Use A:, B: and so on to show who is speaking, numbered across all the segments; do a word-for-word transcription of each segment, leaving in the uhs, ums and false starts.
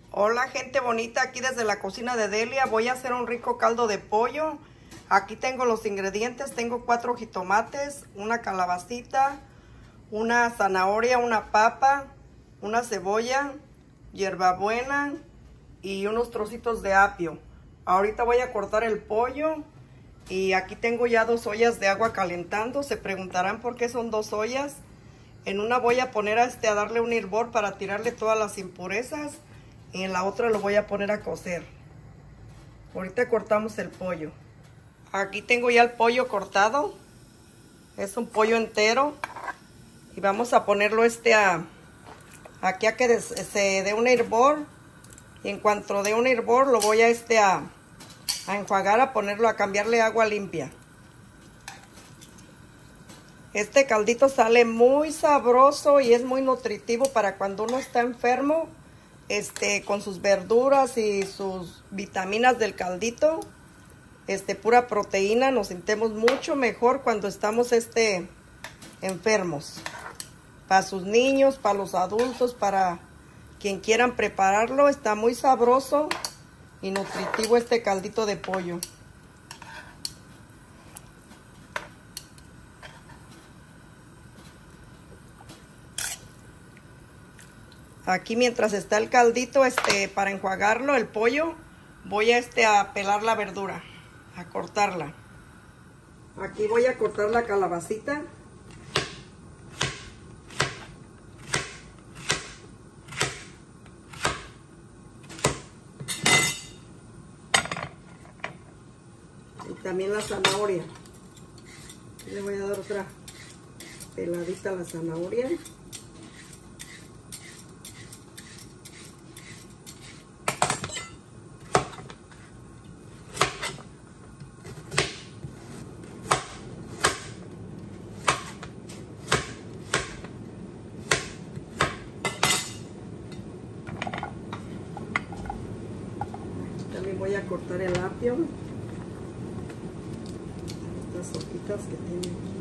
A: Hola gente bonita, aquí desde la cocina de Delia. Voy a hacer un rico caldo de pollo. Aquí tengo los ingredientes, tengo cuatro jitomates, una calabacita, una zanahoria, una papa, una cebolla, hierbabuena y unos trocitos de apio. Ahorita voy a cortar el pollo y aquí tengo ya dos ollas de agua calentando. Se preguntarán por qué son dos ollas. En una voy a poner a, este, a darle un hervor para tirarle todas las impurezas y en la otra lo voy a poner a cocer. Ahorita cortamos el pollo. Aquí tengo ya el pollo cortado. Es un pollo entero y vamos a ponerlo este a aquí a que se dé un hervor y en cuanto dé un hervor lo voy a este a, a enjuagar, a ponerlo, a cambiarle agua limpia. Este caldito sale muy sabroso y es muy nutritivo para cuando uno está enfermo, este, con sus verduras y sus vitaminas del caldito, este, pura proteína. Nos sentimos mucho mejor cuando estamos este, enfermos. Para sus niños, para los adultos, para quien quieran prepararlo, está muy sabroso y nutritivo este caldito de pollo. Aquí mientras está el caldito, este, para enjuagarlo, el pollo, voy a, este, a pelar la verdura, a cortarla. Aquí voy a cortar la calabacita. Y también la zanahoria. Le voy a dar otra peladita a la zanahoria. También voy a cortar el apio, estas hojitas que tiene aquí.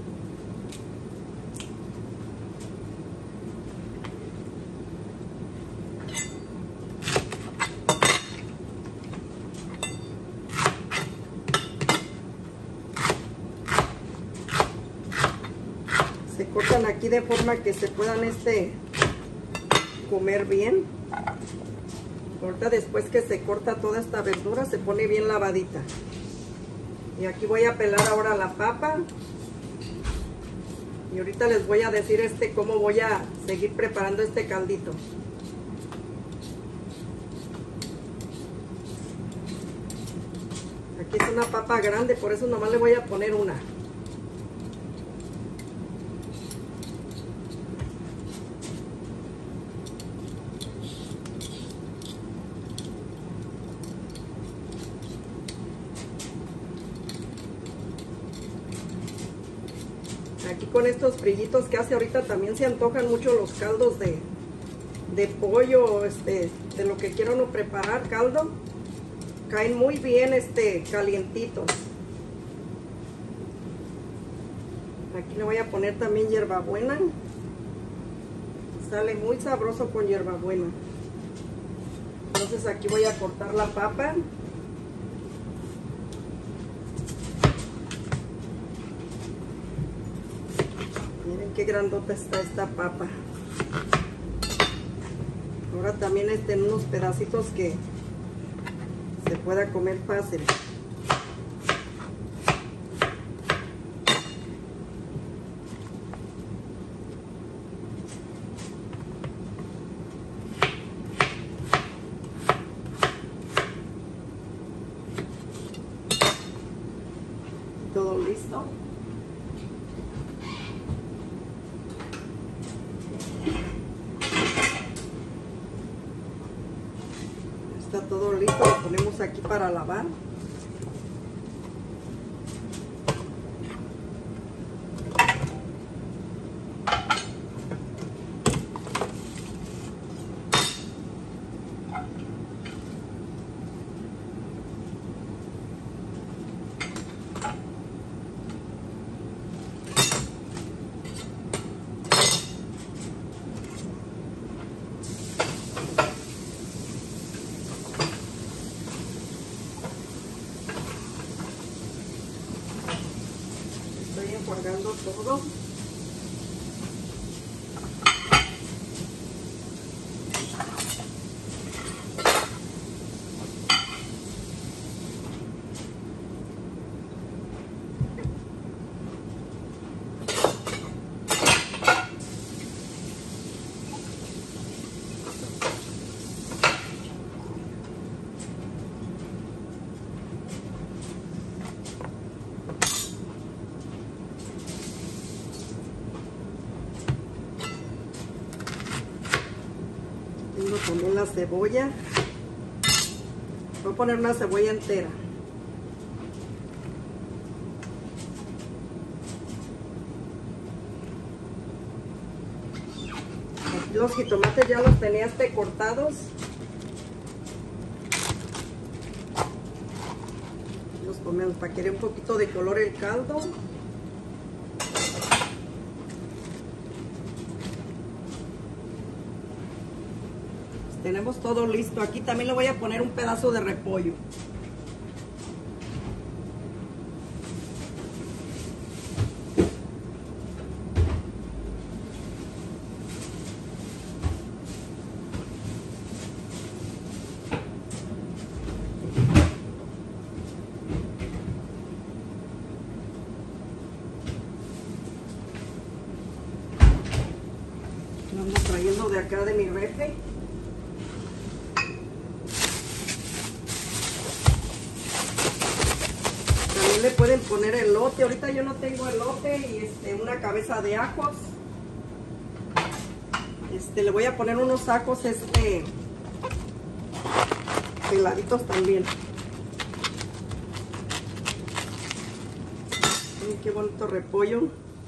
A: Se cortan aquí de forma que se puedan este comer bien. Ahorita después que se corta toda esta verdura se pone bien lavadita. Y aquí voy a pelar ahora la papa. Y ahorita les voy a decir este cómo voy a seguir preparando este caldito. Aquí es una papa grande, por eso nomás le voy a poner una. Aquí con estos brillitos que hace ahorita también se antojan mucho los caldos de, de pollo, este, de lo que quiera uno preparar, caldo. Caen muy bien este, calientitos. Aquí le voy a poner también hierbabuena. Sale muy sabroso con hierbabuena. Entonces aquí voy a cortar la papa. Miren qué grandota está esta papa. Ahora también este en unos pedacitos que se pueda comer fácil. Todo listo. Está todo listo, lo ponemos aquí para lavar. enjuagando todo. Tengo también la cebolla. Voy a poner una cebolla entera. Aquí los jitomates ya los tenía este cortados. Los ponemos para que dé un poquito de color el caldo. Tenemos todo listo. Aquí también le voy a poner un pedazo de repollo. Lo ando trayendo de acá de mi refri. Le pueden poner elote. Ahorita yo no tengo elote y este, una cabeza de ajos. Este, le voy a poner unos ajos este peladitos también. Miren qué bonito repollo.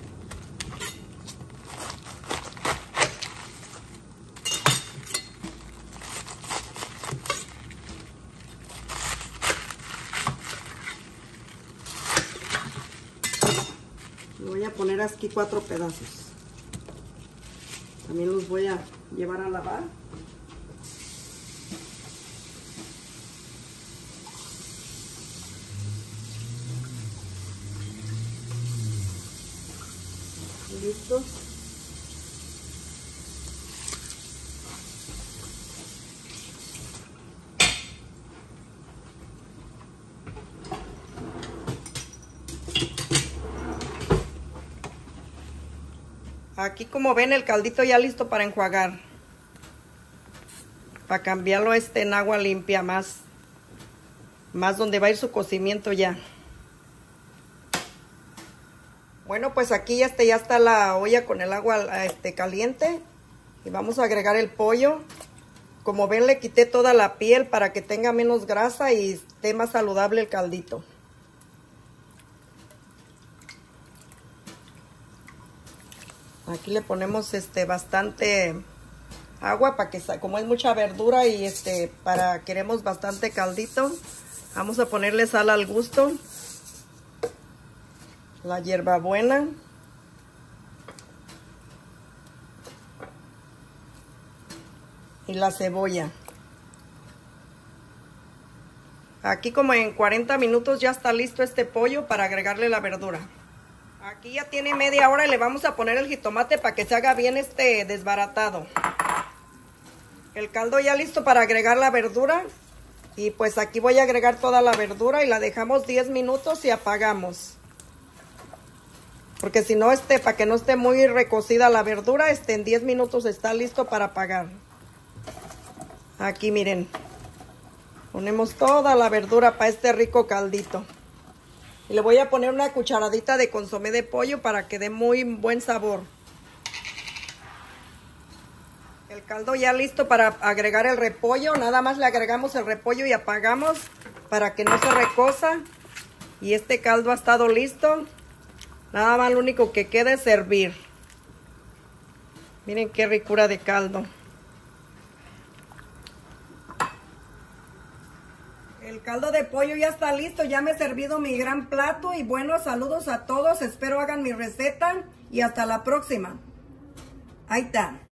A: Voy a poner aquí cuatro pedazos. También los voy a llevar a lavar. Listos. Aquí como ven el caldito ya listo para enjuagar. Para cambiarlo este en agua limpia más. Más donde va a ir su cocimiento ya. Bueno, pues aquí ya, este, ya está la olla con el agua este, caliente. Y vamos a agregar el pollo. Como ven le quité toda la piel para que tenga menos grasa y esté más saludable el caldito. Aquí le ponemos este bastante agua para que, como es mucha verdura y este para queremos bastante caldito, vamos a ponerle sal al gusto, la hierbabuena, y la cebolla. Aquí como en cuarenta minutos ya está listo este pollo para agregarle la verdura. Aquí ya tiene media hora y le vamos a poner el jitomate para que se haga bien este desbaratado. El caldo ya listo para agregar la verdura. Y pues aquí voy a agregar toda la verdura y la dejamos diez minutos y apagamos. Porque si no, este, para que no esté muy recocida la verdura, este, en diez minutos está listo para apagar. Aquí miren. Ponemos toda la verdura para este rico caldito. Y le voy a poner una cucharadita de consomé de pollo para que dé muy buen sabor. El caldo ya listo para agregar el repollo. Nada más le agregamos el repollo y apagamos para que no se recoza. Y este caldo ha estado listo. Nada más lo único que queda es servir. Miren qué ricura de caldo. El caldo de pollo ya está listo, ya me he servido mi gran plato y bueno, saludos a todos, espero hagan mi receta y hasta la próxima. Ahí está.